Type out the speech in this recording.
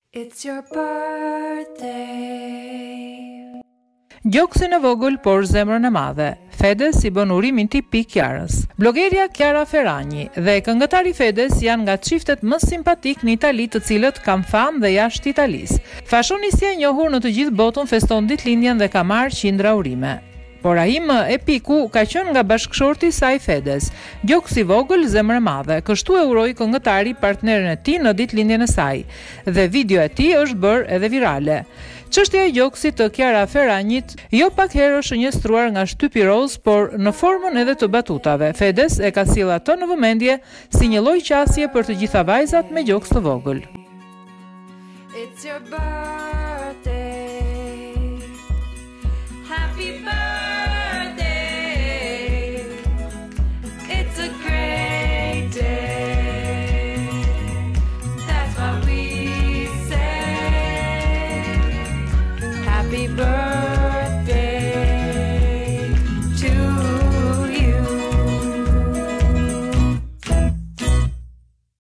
It's your birthday. Gjoksin e vogël por zemrën e madhe. Fedes i bën urimin tipik Kiarës. Blogerja Chiara Ferragni dhe këngëtari Fedes janë nga çiftet më simpatik në Itali, të cilët kanë famë dhe jashtë Italisë. Fashonisja e njohur në të gjithë botën feston ditëlindjen dhe ka marrë qindra urime. Por ai më epiku ka qenë nga bashkëshorti i saj Fedes. Gjoksi i vogël, zemër e madhe, kështu e uroi këngëtari partneren e tij në ditëlindjen e saj. Dhe video e tij është bërë edhe virale. Çështja e gjoksit të Chiara Ferragnit jo pak herë është shënjestruar nga shtypi roz, por në formën edhe të batutave. Fedes e ka sjellë atë në vëmendje si një lloj qasje për të gjitha vajzat me gjoks të vogël. It's your birthday.